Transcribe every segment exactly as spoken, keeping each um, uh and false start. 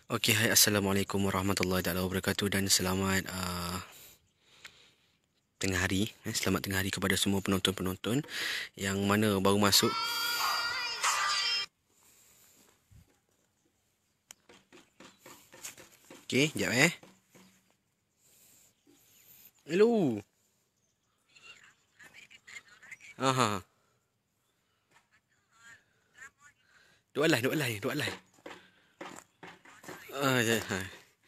Okey, hai, Assalamualaikum warahmatullahi taala wabarakatuh dan selamat uh, tengah hari. Eh, selamat tengah hari kepada semua penonton-penonton yang mana baru masuk. Okey, jap eh. Hello. Aha. Duk alai, duk alai, duk alai. Ah, ya. Ha.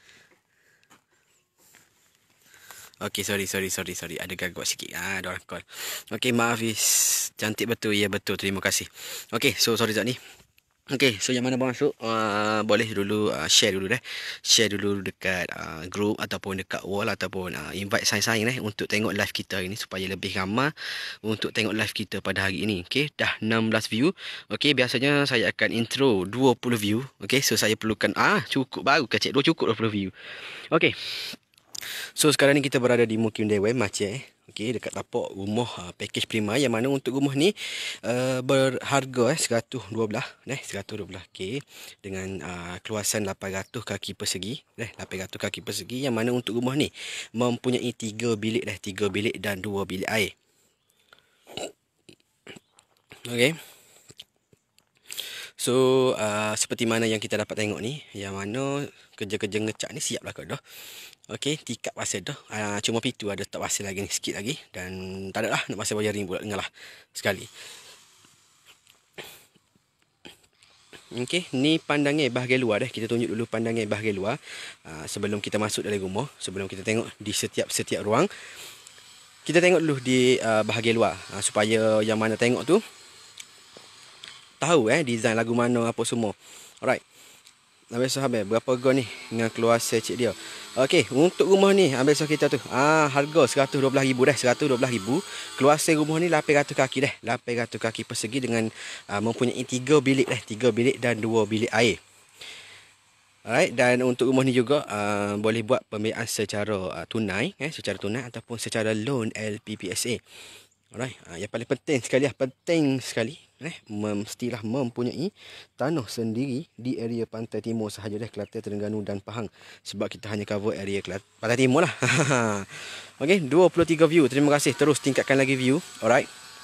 Okey, sorry, sorry, sorry, sorry. Ada gangguan sikit. Ah, ada orang call. Okey, maaf Is. Cantik betul. Ya, betul. Terima kasih. Okey, so sorry Zat ni. Okay, so yang mana baru masuk, uh, boleh dulu uh, share dulu deh. Share dulu dekat uh, group ataupun dekat wall ataupun uh, invite saing-saing eh untuk tengok live kita hari ni supaya lebih ramai untuk tengok live kita pada hari ini. Okay, dah enam belas view. Okay, biasanya saya akan intro dua puluh view. Okay, so saya perlukan, ah cukup baru ke cik? Dua cukup dua puluh view. Okay. So sekarang ni kita berada di Mukim Dewan Aceh. Okey, dekat tapak rumah uh, package prima yang mana untuk rumah ni uh, berharga eh seratus dua belas eh seratus dua belas K dengan uh, keluasan lapan ratus kaki persegi eh lapan ratus kaki persegi yang mana untuk rumah ni mempunyai tiga bilik eh tiga bilik dan dua bilik air. Okey. So uh, seperti mana yang kita dapat tengok ni, yang mana kerja-kerja ngecat ni siap lah kau dah. Okey, tikap pasal dah. Uh, cuma pintu ada tak pasal lagi ni sikit lagi dan tak ada lah nak pasal wiring pula dengar lah sekali. Okey, ni pandangan bahagian luar dah. Kita tunjuk dulu pandangan bahagian luar uh, sebelum kita masuk dalam rumah, sebelum kita tengok di setiap-setiap ruang. Kita tengok dulu di uh, bahagian luar uh, supaya yang mana tengok tu tahu eh design lagu mana apa semua. Alright. Ambil sahabat berapa go ni dengan keluasan cik dia. Okey, untuk rumah ni ambil sah kita tu. Ah, harga seratus dua belas ribu dah, seratus dua belas ribu. Keluasan rumah ni lapan ratus kaki dah, lapan ratus kaki persegi dengan uh, mempunyai tiga bilik dah, tiga bilik dan dua bilik air. Alright, dan untuk rumah ni juga uh, boleh buat pembiayaan secara uh, tunai eh secara tunai ataupun secara loan L P P S A. Alright, uh, yang paling penting sekali lah, penting sekali eh mestilah mempunyai tanah sendiri di area pantai timur sahaja dah, Kelantan, Terengganu dan Pahang, sebab kita hanya cover area Kelantan, pantai timur lah. Okey, dua puluh tiga view. Terima kasih, terus tingkatkan lagi view. Alright.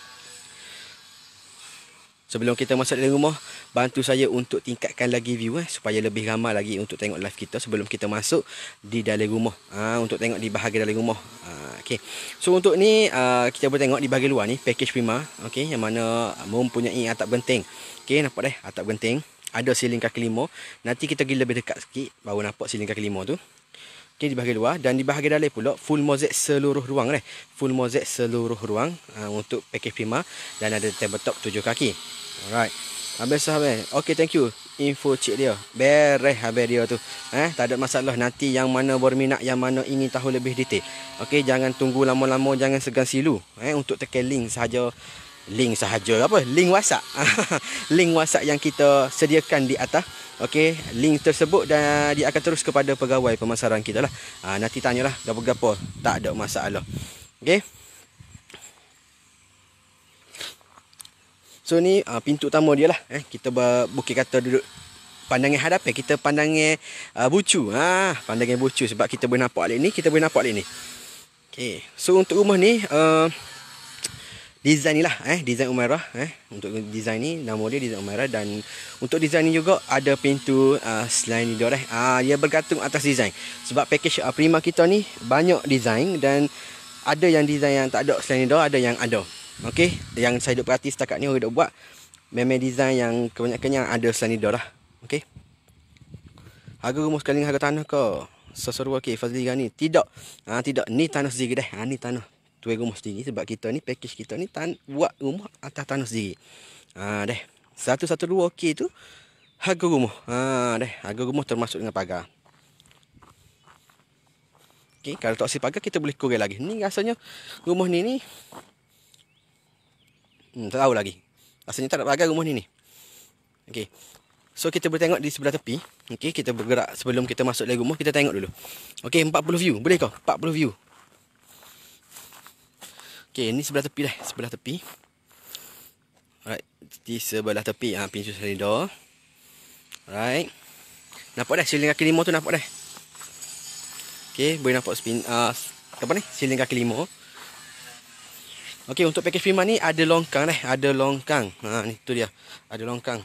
Sebelum kita masuk dalam rumah, bantu saya untuk tingkatkan lagi view eh supaya lebih ramai lagi untuk tengok live kita sebelum kita masuk di dalam rumah. Ha, untuk tengok di bahagian dalam rumah. Ha, okey. So untuk ni uh, kita boleh tengok di bahagian luar ni package prima, okey, yang mana mempunyai atap genting. Okey, nampak dah atap genting. Ada siling kaki lima. Nanti kita pergi lebih dekat sikit baru nampak siling kaki lima tu. Okey, di bahagian luar dan di bahagian dalam pula full mozaik seluruh ruang dah. Full mozaik seluruh ruang uh, untuk package prima dan ada tabletop tujuh kaki. Alright. Habis sahabat. Okay, thank you. Info cik dia. Beres habis dia tu. Eh, tak ada masalah. Nanti yang mana berminat, yang mana ingin tahu lebih detail. Okay, jangan tunggu lama-lama, jangan segan silu. Eh, untuk tekan link sahaja. Link sahaja apa? Link WhatsApp. Link WhatsApp yang kita sediakan di atas. Okay, link tersebut dan dia akan terus kepada pegawai pemasaran kita lah. Ha, nanti tanyalah gapo-gapo. Tak ada masalah. Okay. So ni uh, pintu utama dia lah. Eh, kita bukit kata duduk pandangan hadapan kita, pandangan uh, bucu. Ah, ha, pandangan bucu sebab kita boleh nampak alik ni, kita boleh nampak alik ni. Okey. So untuk rumah ni uh, design ni lah eh design Umairah eh untuk design ni nama dia design Umairah, dan untuk design ni juga ada pintu uh, sliding door eh. Ah, dia bergantung atas design. Sebab package uh, prima kita ni banyak design dan ada yang design yang tak ada sliding door, ada yang ada. Okey, yang saya duk perhati setakat ni orang dah buat memang design yang kebanyakannya ada sliding door lah. Okey. Harga rumah sekali dengan harga tanah ke? Seseru okey Fazli Ghani. Tidak. Ha, tidak, ni tanah sendiri dah. Ha, ni tanah tuan rumah sendiri sebab kita ni package kita ni tan buat rumah atas tanah sendiri. Ha, dah. seratus dua belas okey tu harga rumah. Ha, dah. Harga rumah termasuk dengan pagar. Okey, kalau tak si pagar kita boleh kurang lagi. Ni rasanya rumah ni ni Hmm, tak tahu lagi. Rasanya tak ada pagar rumah ni ni. Okey. So kita boleh tengok di sebelah tepi. Okey, kita bergerak sebelum kita masuk dalam rumah, kita tengok dulu. Okey, empat puluh view. Boleh kau? empat puluh view. Okey, ni sebelah tepi dah, sebelah tepi. Alright, di sebelah tepi ah ha, pintu selidor. Alright. Nampak dah siling kaki lima tu, nampak dah. Okey, boleh nampak spin uh, apa ni? Siling kaki lima. Okey, untuk package Prima ni ada longkang dah, ada longkang. Ha, ni tu dia. Ada longkang.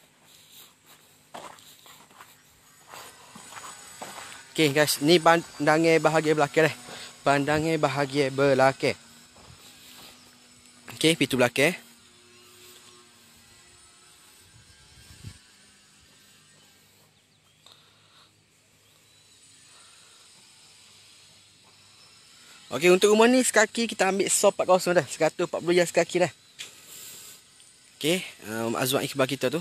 Okey guys, ni pandangan bahagian belakang dah. Pandangan bahagian belakang. Okey, pintu belakang. Okey, untuk rumah ni sekaki kita ambil S O empat puluh dah. seratus empat puluh jas sekaki dah. Okey, um, Azwan Iqbal kita tu.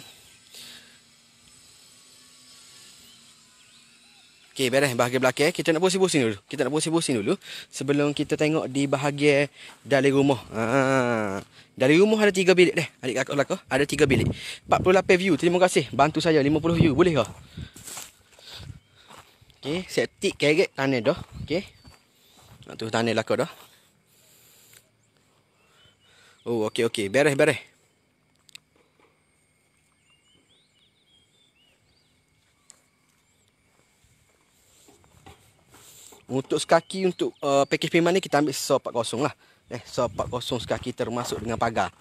Okey, beres bahagian belakang. Kita nak pusing-pusing dulu. Kita nak pusing-pusing dulu sebelum kita tengok di bahagian dalam rumah. Ha. Dari rumah ada tiga bilik dah. Adik kakak belakang ada tiga bilik. empat puluh lapan view. Terima kasih. Bantu saya lima puluh view. Boleh ke? Okey, septic kerek tanah dah. Okey. Tu tanah belakang dah. Oh, okey okey. Beres beres. Untuk sekaki untuk uh, package Prima ni kita ambil S O empat puluh lah. Eh, S O empat puluh sekaki termasuk dengan pagar.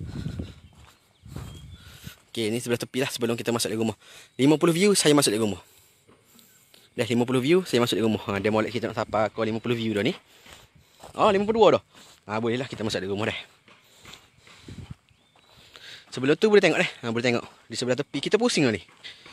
Okey, ni sebelah tepi lah sebelum kita masuk dalam rumah. lima puluh view saya masuk dalam rumah. Dah lima puluh view saya masuk dalam rumah. Ha, dia molek kita nak sapa kau lima puluh view dah ni. Oh, lima puluh dua dah. Ha, boleh lah kita masuk dalam rumah dah. Sebelum tu boleh tengok dah. Ha, boleh tengok. Di sebelah tepi kita pusing dah ni.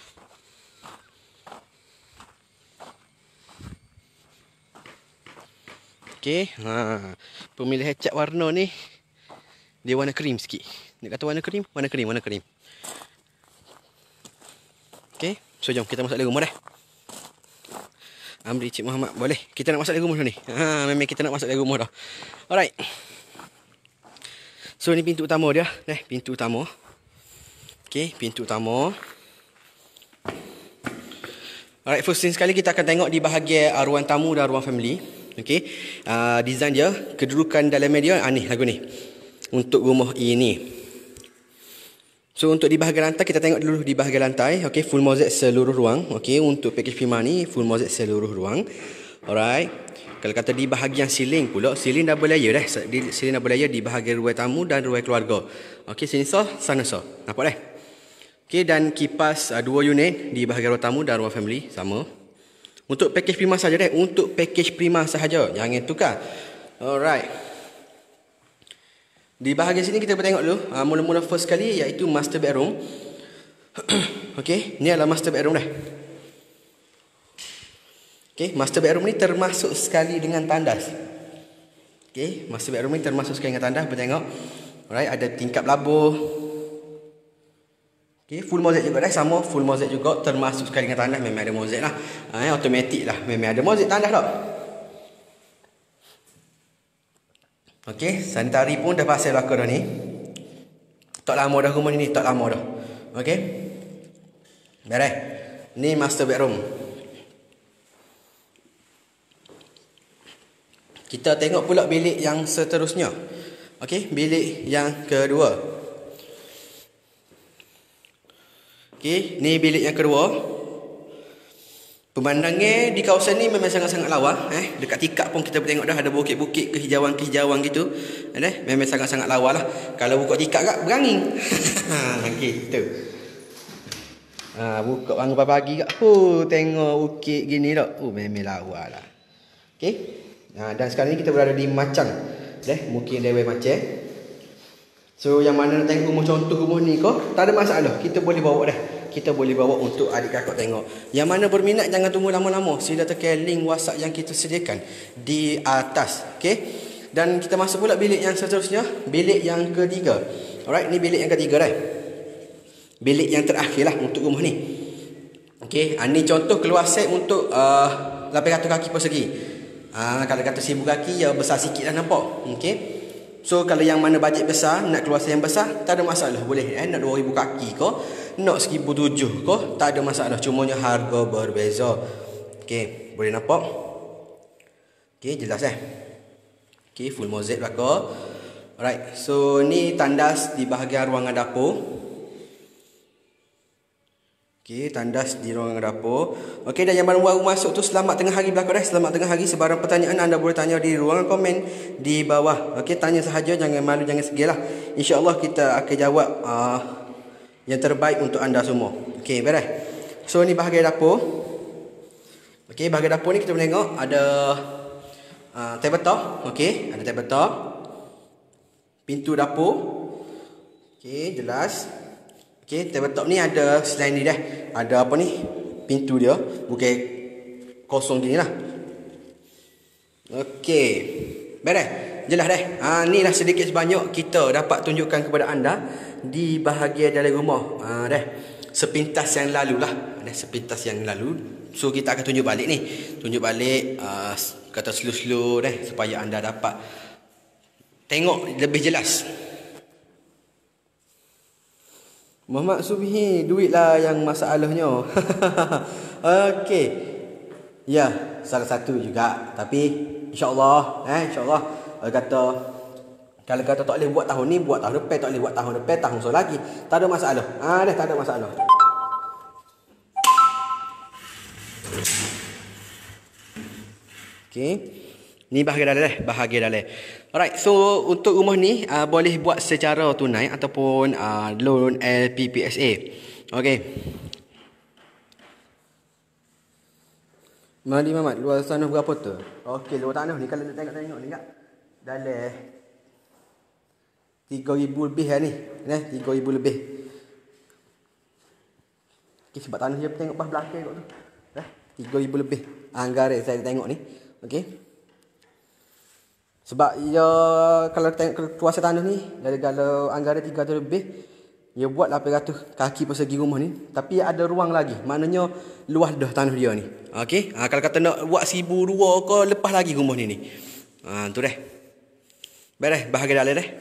Okey. Ha, pemilihan cat warna ni dia warna krim sikit. Dia kata warna krim, warna krim, warna krim. Okey. So jom kita masuk dalam rumah dah. Amri Cik Muhammad, boleh. Kita nak masuk dalam rumah dah ni. Ha, memang kita nak masuk dalam rumah dah. Alright. So ni pintu utama dia, eh, pintu utama. Okey, pintu utama. Alright, first thing sekali kita akan tengok di bahagian uh, ruang tamu dan ruang family. Okey. Uh, design dia, kedudukan dalam media ah, ni lagu ni. Untuk rumah ini. So untuk di bahagian lantai kita tengok dulu di bahagian lantai. Okey, full mozaik seluruh ruang. Okey, untuk package Prima ni full mozaik seluruh ruang. Alright. Kalau kata di bahagian ceiling pula, ceiling double layer dah. Di ceiling double layer di bahagian ruang tamu dan ruang keluarga. Okey, sini so, sana so. Nampak dah? Okey, dan kipas uh, dua unit di bahagian ruang tamu dan ruang family sama. Untuk package Prima saja dah. Untuk package Prima sahaja. Jangan tukar. Alright. Di bahagian sini kita tengok dulu. Uh, mula-mula first kali iaitu master bedroom. Okey, ni adalah master bedroom dah. Okey, master bedroom ni termasuk sekali dengan tandas. Okey, master bedroom ni termasuk sekali dengan tandas. Bertengok. Alright, ada tingkap labur. Okey, full mozaik juga dah. Sama full mozaik juga termasuk sekali dengan tandas. Memang ada mozaik lah. Ha, automatik lah. Memang ada mozaik tandas tak? Okey, sanitari pun dah pasal belakang dah ni. Tak lama dah rumah ni, tak lama dah. Okey. Beres. Ni master bedroom. Kita tengok pula bilik yang seterusnya. Okey, bilik yang kedua. Okey, ni bilik yang kedua. Pemandangan di kawasan ni memang sangat-sangat lawa. Eh, dekat tikar pun kita tengok dah ada bukit-bukit, kehijauan-kehijauan gitu. Eh, memang sangat-sangat lawa lah. Kalau buka tikar kat berangin. Okey, tu. Ha, buka bangun pagi kat. Oh, tengok bukit gini tak. Oh, memang lawa lah. Okey. Ha, dan sekarang ni kita berada di Macang. Deh, mungkin Dewan Macang. So, yang mana nak tengok rumah contoh rumah ni kau, tak ada masalah. Kita boleh bawa dah. Kita boleh bawa untuk adik kakak tengok. Yang mana berminat jangan tunggu lama-lama. Sila tekan link WhatsApp yang kita sediakan di atas. Okey. Dan kita masuk pula bilik yang seterusnya, bilik yang ketiga. Alright, ni bilik yang ketiga dah. Bilik yang terakhir lah untuk rumah ni. Okey, ini contoh keluar set untuk uh, lapan ratus kaki persegi. Ah, kalau kata seribu kaki ya besar sikit lah nampak. Okey. So kalau yang mana bajet besar, nak keluar set yang besar, tak ada masalah. Boleh eh nak dua ribu kaki ke, nak seribu tujuh ke, tak ada masalah. Cumanya harga berbeza. Okey, boleh nampak? Okey, jelas eh. Okey, full mozaik belakang. Alright, so ni tandas di bahagian ruangan dapur. Okey, tandas di ruangan dapur. Okey, dan yang baru baru masuk tu selamat tengah hari belaka dah. Selamat tengah hari. Sebarang pertanyaan anda boleh tanya di ruangan komen di bawah. Okey, tanya sahaja, jangan malu, jangan segilah. Insya-Allah kita akan jawab uh, yang terbaik untuk anda semua. Okey, beres. So ni bahagian dapur. Okey, bahagian dapur ni kita boleh tengok ada uh, tabletop. Okey, ada tabletop. Pintu dapur. Okey, jelas. Okey, tabletop ni ada selain ni dah. Ada apa ni? Pintu dia. Bukan kosong gini lah. Okey. Beres. Jelas dah. Ha, ni lah sedikit sebanyak kita dapat tunjukkan kepada anda di bahagian dalam rumah. Ha, dah. Sepintas yang lalu lah. Dah, sepintas yang lalu. So, kita akan tunjuk balik ni. Tunjuk balik. Uh, kata slow-slow dah. Supaya anda dapat tengok lebih jelas. Muhammad Subhi, duit lah yang masalahnya. Okey. Ya, salah satu juga. Tapi insya-Allah, eh insya-Allah kalau kata kalau kata tak boleh buat tahun ni, buat tahun depan, tak boleh buat tahun depan, tahun so lagi. Tak ada masalah. Ah, dah tak ada masalah. Okey. Ni bahagian dalam, bahagian dalam. Alright, so untuk rumah ni uh, boleh buat secara tunai ataupun uh, loan L P P S A. Okey. Mali Mamat, luar tanah berapa tu? Okey, luar tanah ni kalau nak tengok-tengok ni enggak. Dalam tiga ribu lebih lah ni. Nah, tiga ribu lebih. Okey, sebab tanah dia tengok pas belakang kot tu. Dah, tiga ribu lebih. Anggaran saya tengok ni. Okey. Sebab ya kalau tengok kuasa tanah ni dari kalau anggaran tiga ratus lebih, dia buat lapan ratus kaki persegi rumah ni, tapi ada ruang lagi. Maknanya luas dah tanah dia ni. Okey, ha, kalau kata nak buat seribu dua ke lepas lagi rumah ni ni. Ha, tu dah. Beres bahagian dalam dah.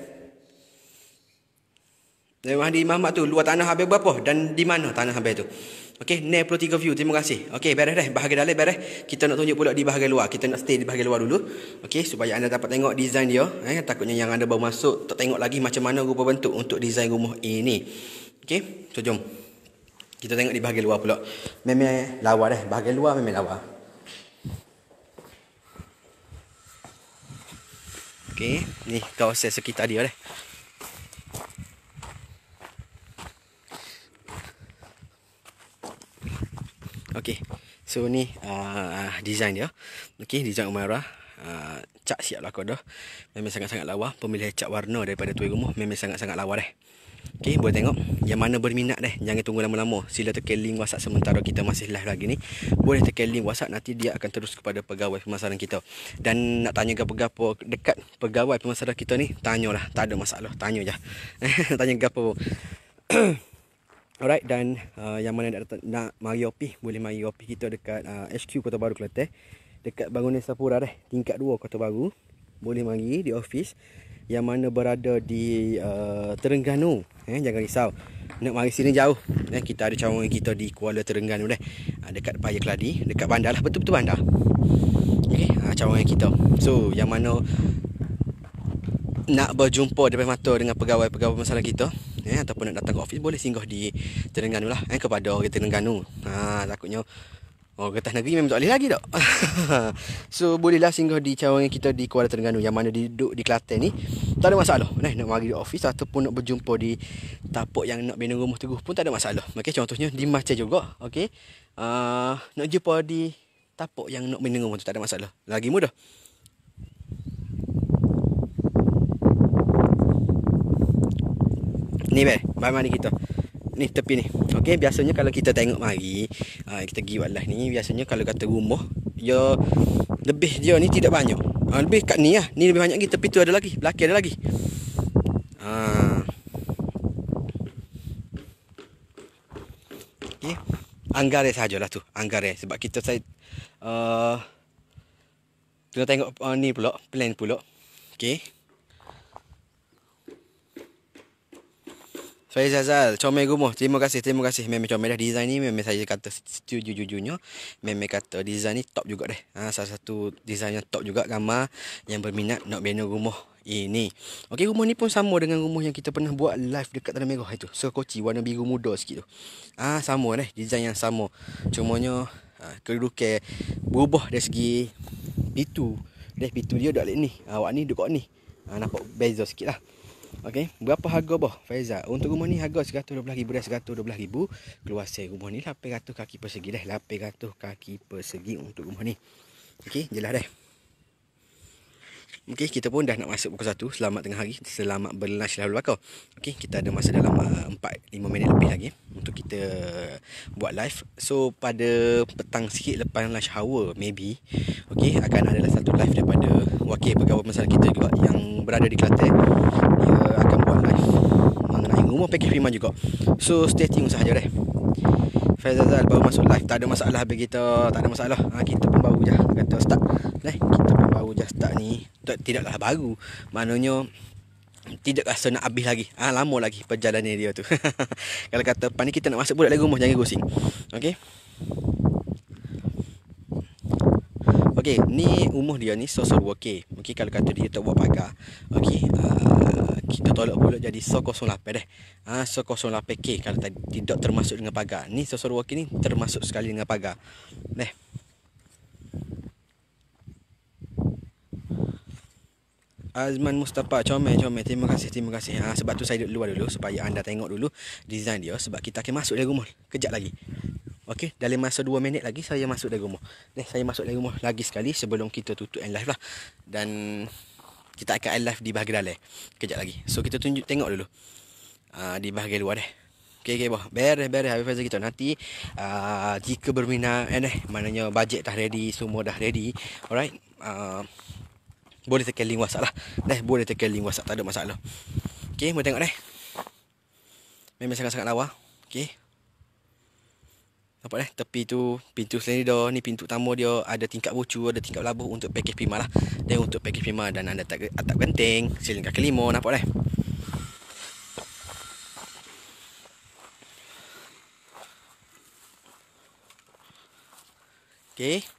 Memang di Mamat tu luar tanah habis berapa dan di mana tanah habis tu. Okey, enam puluh tiga view. Terima kasih. Okey, beres dah. Bahagian dalam beres. Kita nak tunjuk pula di bahagian luar. Kita nak stay di bahagian luar dulu. Okey, supaya anda dapat tengok design dia. Eh, takutnya yang anda baru masuk tak tengok lagi macam mana rupa bentuk untuk design rumah ini. Okey, so jom. Kita tengok di bahagian luar pula. Memang lawa dah. Bahagian luar memang lawa. Okey, ni kawasan sekitar dia dah. Okey, so ni uh, design dia. Okey, design Umairah. Uh, cat siap lah kau dah. Memang sangat-sangat lawa. Pemilihan cat warna daripada tuan rumah memang sangat-sangat lawa dah. Okey, boleh tengok. Yang mana berminat dah, jangan tunggu lama-lama. Sila tekan link WhatsApp sementara kita masih live lagi ni. Boleh tekan link WhatsApp, nanti dia akan terus kepada pegawai pemasaran kita. Dan nak tanya gapo-gapo dekat pegawai pemasaran kita ni, tanyalah. Tak ada masalah, tanya je. Tanya gapo. Alright, dan uh, yang mana nak, nak mari opi, boleh mari opi kita dekat uh, H Q Kota Baru Kelantan. Dekat bangunan Sapura dah, tingkat dua Kota Baru. Boleh mari di office yang mana berada di uh, Terengganu. Eh, jangan risau. Nak mari sini jauh. Eh, kita ada cawangan kita di Kuala Terengganu dah. Uh, dekat Paya Keladi, dekat bandar lah, betul-betul bandar. Okey, uh, cawangan kita. So, yang mana nak berjumpa depan mata dengan pegawai-pegawai pemasaran kita, eh, ataupun nak datang ke office, boleh singgah di Terengganu lah, eh, kepada orang Terengganu. Ha, takutnya orang kata negeri memang tak boleh lagi tak. So bolehlah singgah di cawangan kita di Kuala Terengganu yang mana duduk di Kelantan ni. Tak ada masalah. Nah, nak mari di office ataupun nak berjumpa di tapak yang nak bina rumah teguh pun tak ada masalah. Okey, contohnya di Macau juga. Okey. Uh, nak jumpa di tapak yang nak bina rumah tu tak ada masalah. Lagi mudah. Ni be, bagaimana kita? Ni tepi ni. Okey, biasanya kalau kita tengok mari, uh, kita pergi buat live ni, biasanya kalau kata rumah, ya lebih dia ni tidak banyak. Uh, lebih kat ni lah. Ni lebih banyak lagi, tepi tu ada lagi, belakang ada lagi. Uh. Okey. Anggaran sajalah tu, anggaran sebab kita saya uh, tengok tengok uh, ni pula, plan pula. Okey. Faiz Azal, comel rumah. Terima kasih, terima kasih. Memang comel dah design ni. Memang saya kata setuju jujurnya. Memang kata design ni top juga deh. Ha, salah satu design yang top juga. Gambar yang berminat nak bina rumah ini. Okey, rumah ni pun sama dengan rumah yang kita pernah buat live dekat Tanah Merah itu. Sekoci warna biru muda sikit tu. Ah, sama deh, design yang sama. Cumanya ah, kedudukan berubah dari segi pintu. Deh pintu dia dak lek ni. Awak ni dekat ni. Ah, nampak beza sikit lah. Okey, berapa harga boh Faizal? Untuk rumah ni harga seratus dua belas ribu dah, seratus dua belas ribu. Keluar sel rumah ni lapan ratus kaki persegi dah, lapan ratus kaki persegi untuk rumah ni. Okey, jelas dah. Okey, kita pun dah nak masuk pukul satu. Selamat tengah hari. Selamat berlunch lalu bakar. Okey, kita ada masa dalam uh, empat lima minit lebih lagi untuk kita buat live. So, pada petang sikit lepas lunch hour maybe, okey, akan ada satu live daripada wakil pegawai masyarakat kita juga yang berada di Kelantan. Dia akan buat live mengenai rumah package Prima juga. So, stay tune sahaja deh. Faizal baru masuk live, tak ada masalah bagi kita, tak ada masalah. Ha, kita pun baru je kata start. Nah, kita pun baru je start ni. Tidaklah baru. Maknanya tidak rasa nak habis lagi. Ah, ha, lama lagi perjalanan dia tu. Kalau kata pan ni kita nak masuk budak lagi rumah, jangan gosing. Okey. Okey, ni rumah dia ni sosok okey. Okey, kalau kata dia tak buat pagar. Okey, uh, kita tolak pula jadi seratus lapan deh. Ah, seratus lapan K kalau tadi tidak termasuk dengan pagar. Ni sosok okey ni termasuk sekali dengan pagar. Deh. Azman Mustafa, comel comel. Terima kasih, terima kasih. Ha, sebab tu saya duduk luar dulu supaya anda tengok dulu design dia, sebab kita akan masuk dalam rumah kejap lagi. Okey, dalam masa dua minit lagi saya masuk dalam rumah. Ni saya masuk dalam rumah lagi sekali sebelum kita tutup end live lah. Dan kita akan end live di bahagian dalam kejap lagi. So kita tunjuk tengok dulu. Uh, di bahagian luar deh. Okey okey boh. Beres beres habis fasa kita nanti uh, jika berminat eh maknanya bajet dah ready, semua dah ready. Alright. Uh, boleh tekan link WhatsApp lah. Dah boleh tekan link WhatsApp, tak ada masalah. Okey, mau tengok deh. Memang sangat-sangat lawa. Okey. Nampak dah tepi tu pintu selidar ni, pintu utama dia ada tingkap bucu, ada tingkap labuh untuk package Prima lah. Dan untuk package Prima dan anda tak atap genting, siling kaki lima, nampak dah. Okey.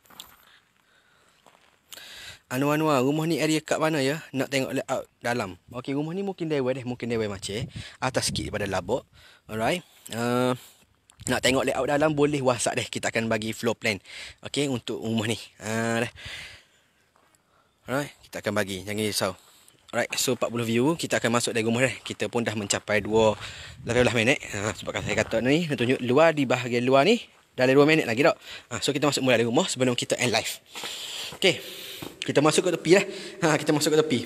Anu-anu rumah ni area kat mana ya? Nak tengok layout dalam. Okey, rumah ni mungkin dewa deh, mungkin dewa macam atas sikit daripada labuk. Alright. Uh, Nak tengok layout dalam boleh WhatsApp deh. Kita akan bagi floor plan. Okey, untuk rumah ni. Ha dah. Alright, kita akan bagi. Jangan risau. Alright, so empat puluh view kita akan masuk dari rumah dah. Kita pun dah mencapai dua lapan belas minit. Ha, sebab saya kata ni nak tunjuk luar, di bahagian luar ni dalam dua minit lagi tak. Ha, so kita masuk mula dari rumah sebelum kita end live. Okey. Kita masuk ke tepi dah. Ha, kita masuk ke tepi.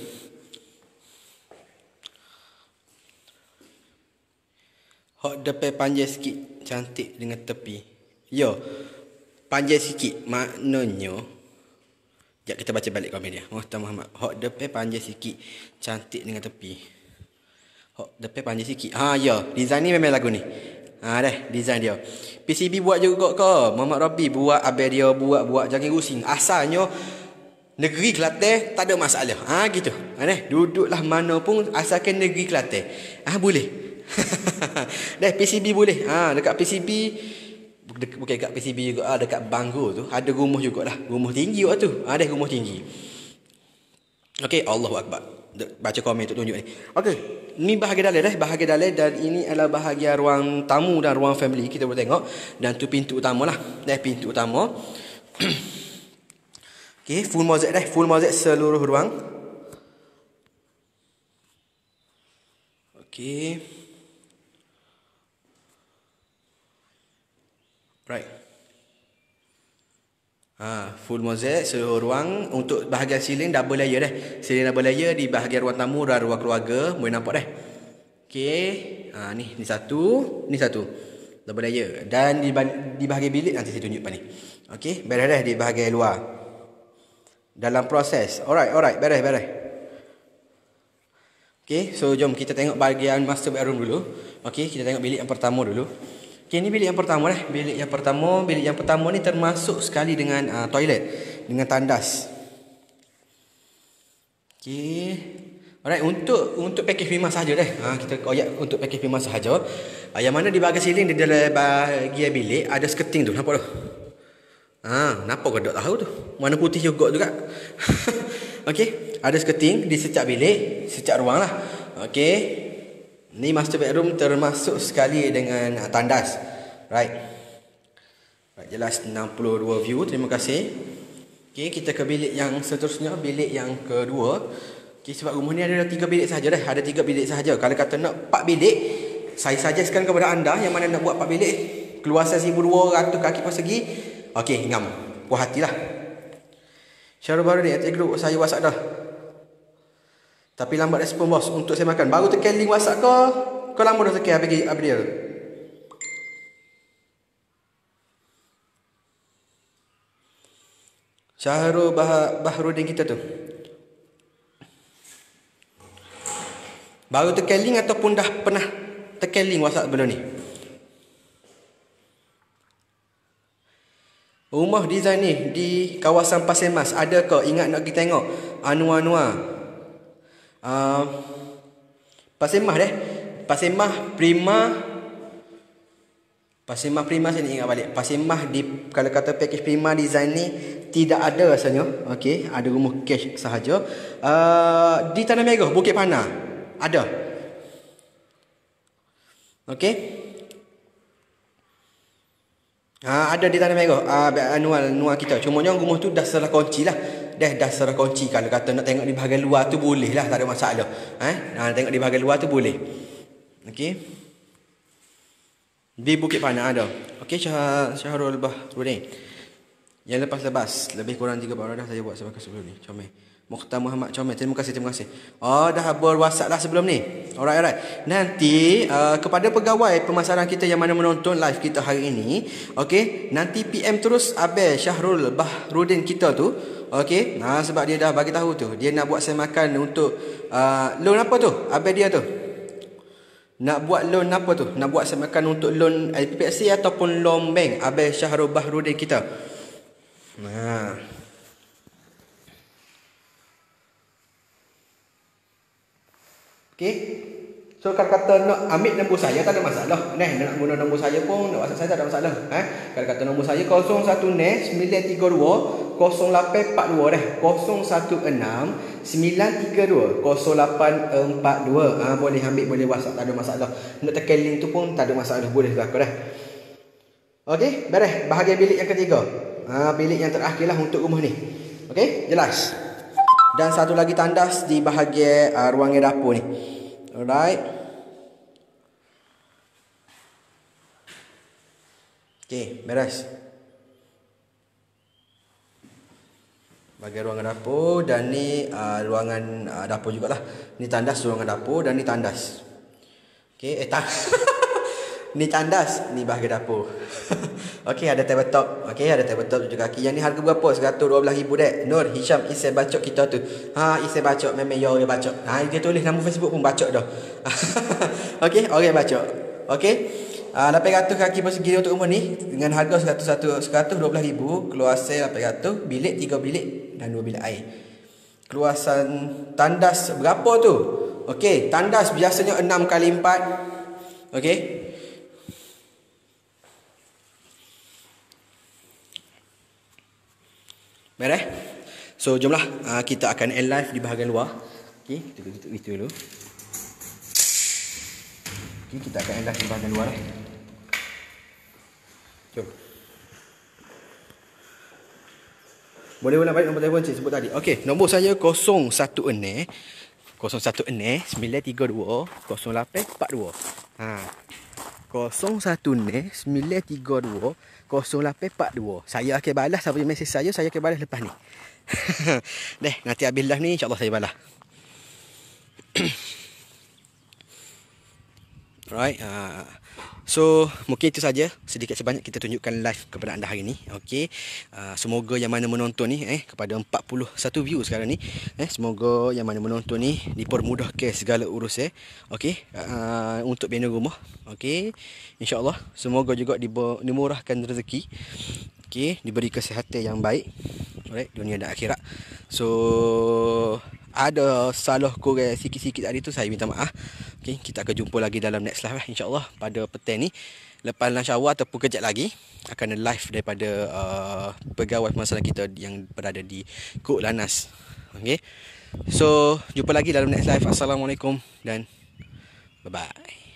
Hot depan panjang sikit, cantik dengan tepi. Yo, panjang sikit maknanya. Sekejap kita baca balik komen dia. Muhammad Muhammad. Hot depan panjang sikit, cantik dengan tepi. Hot depan panjang sikit. Ha ya, design ni memang lagu ni. Ha dah, design dia. P C B buat juga ke? Muhammad Rabi buat, abang dia buat, buat jangan rusing. Asalnya negeri Kelantan tak ada masalah. Ha gitu. Ha dah, duduklah mana pun asalkan negeri Kelantan. Ah ha, boleh. Dah P C B boleh. Ha dekat P C B dek, bukan dekat P C B juga, ah dekat Bangor tu ada rumah jugalah. Rumah tinggi waktu tu. Ha dah rumah tinggi. Okey, Allahu Akbar. Baca komen tu tunjuk ni. Okey, ni bahagian dalam dah, bahagian dalam, dan ini adalah bahagian ruang tamu dan ruang family kita boleh tengok, dan tu pintu utama lah. Dah pintu utama. Okey, full mozaik dah, full mozaik seluruh ruang. Okey. Right. Ha, full mozaik seluruh ruang. Untuk bahagian ceiling double layer dah. Ceiling double layer di bahagian ruang tamu dan ruang keluarga. Boleh nampak dah. Okey. Ha, ni ni satu, ni satu. Double layer. Dan di di bahagian bilik nanti saya tunjuk depan ni. Okey, beres dah di bahagian luar. Dalam proses. Alright, alright, beres, beres. Okey, so jom kita tengok bahagian master bedroom dulu. Okey, kita tengok bilik yang pertama dulu. Okey, ni bilik yang pertama dah. Bilik yang pertama, bilik yang pertama ni termasuk sekali dengan uh, toilet, dengan tandas. Okey. Alright, untuk untuk package Prima sahaja dah. Ha, kita koyak untuk package Prima sahaja. Uh, yang mana di bahagian ceiling, di dalam bahagian bilik ada skirting tu, nampak tu? Ha, nampak kau tak tahu tu. Warna putih juga juga. Okey, ada seketing di setiap bilik, setiap ruang lah. Okey. Ni master bedroom termasuk sekali dengan uh, tandas. Right. Right, jelas enam puluh dua view. Terima kasih. Okey, kita ke bilik yang seterusnya, bilik yang kedua. Okey, sebab rumah ni ada tiga bilik sahaja dah. Ada tiga bilik sahaja. Kalau kata nak empat bilik, saya suggestkan kepada anda yang mana nak buat empat bilik, keluasan seribu dua ratus kaki persegi. Okey, ngam. Puas hatilah. Syahrul baru ni atas grup saya WhatsApp dah. Tapi lambat respon bos untuk saya makan. Baru tekan link WhatsApp kau. Kau lama dah tekan habis habis dia. Syahrul bah Bahrudin kita tu. Baru tekan link ataupun dah pernah tekan link WhatsApp sebelum ni? Rumah design ni di kawasan Pasir Mas. Ada ke? Ingat nak pergi tengok? Anua-Anua. Uh, Pasir Mas deh. Pasir Mas Prima. Pasir Mas Prima saya ingat balik. Pasir Mas di, kalau kata package Prima design ni tidak ada rasanya. Okey, ada rumah cash sahaja. Uh, di Tanah Merah, Bukit Pana. Ada. Okey. Ha, ada di Tanah Merah, uh, anual anual kita. Cumanya rumah tu dah serah kunci lah. Dah dah serah kunci. Kalau kata nak tengok di bahagian luar tu boleh lah, tak ada masalah. Eh, ha, tengok di bahagian luar tu boleh. Okey. Di Bukit Pana ada. Okey, Syah, Syahrul Bahrudin. Yang lepas-lepas lebih kurang tiga orang dah saya buat sebab sebelum ni. Comel. Mukhtar Muhammad Comel. Terima kasih, terima kasih. Oh, dah ber-WhatsApp lah sebelum ni. Alright, alright. Nanti uh, kepada pegawai pemasaran kita yang mana menonton live kita hari ini, okey, nanti P M terus Abel Syahrul Bahrudin kita tu. Okey. Nah, sebab dia dah bagi tahu tu, dia nak buat saya makan untuk uh, loan apa tu? Abel dia tu. Nak buat loan apa tu? Nak buat saya makan untuk loan L P P S C ataupun loan bank Abel Syahrul Bahrudin kita. Nah. Okey. So kalau kata nak ambil nombor saya tak ada masalah. Nah, nak guna nombor saya pun nak WhatsApp saya tak ada masalah. Eh, kalau kata nombor saya kosong satu enam sembilan tiga dua kosong lapan empat dua dah. kosong satu enam sembilan tiga dua kosong lapan empat dua. Ah, boleh ambil, boleh WhatsApp, tak ada masalah. Nak tekan link tu pun tak ada masalah, boleh berlaku dah. Okey, beres. Bahagian bilik yang ketiga. Ah, bilik yang terakhir lah untuk rumah ni. Okey, jelas. Dan satu lagi tandas di bahagian uh, ruangan dapur ni. Alright. Okey, beres. Bahagian ruangan dapur dan ni uh, ruangan uh, dapur jugalah. Ni tandas ruangan dapur dan ni tandas. Okey, eh tak. Ni tandas, ni bahagian dapur. Okey, ada tabletop. Okey, ada tabletop tujuh kaki. Yang ni harga berapa? seratus dua belas ribu dek. Nur Hisham Isai bacok kita tu. Ha, Isai bacok memang yo dia bacok. Ha, dia tulis nama Facebook pun bacok dah. Okey, orang bacok. Okey. Ah, lapan ratus kaki persegi untuk rumah ni dengan harga seratus dua belas ribu, keluasan lapan ratus, bilik tiga bilik dan dua bilik air. Keluasan tandas berapa tu? Okey, tandas biasanya enam kali empat. Okey. Beres? So, jomlah uh, kita akan end live di bahagian luar. Okey, kita tutup itu dulu. Okey, kita akan end live di bahagian luar. Jom. Boleh ulang balik nombor telefon cik sebut tadi. Okey, nombor saya kosong satu enam kosong satu enam sembilan tiga dua kosong lapan empat dua. Ha. kosong satu enam sembilan tiga dua kosong lapan empat dua. Saya akan balas apa mesej saya, saya akan balas lepas ni. Deh, nanti habis live ni insya-Allah saya balas. Alright. Uh, so mungkin itu saja sedikit sebanyak kita tunjukkan live kepada anda hari ni. Okey. Uh, semoga yang mana menonton ni eh kepada empat puluh satu view sekarang ni eh semoga yang mana menonton ni dipermudahkan segala urusan. Okey. Uh, untuk bina rumah. Okey. Insya-Allah semoga juga dimurahkan rezeki. Okey, diberi kesihatan yang baik. Alright, dunia dan akhirat. So ada salah kurang sikit-sikit tadi tu saya minta maaf. Okey, kita akan jumpa lagi dalam next live insya-Allah pada petang ni. lepas lunch hour ataupun kejap lagi akan ada live daripada uh, pegawai pemasaran kita yang berada di Kuk Lanas. Okay. So jumpa lagi dalam next live. Assalamualaikum dan bye bye.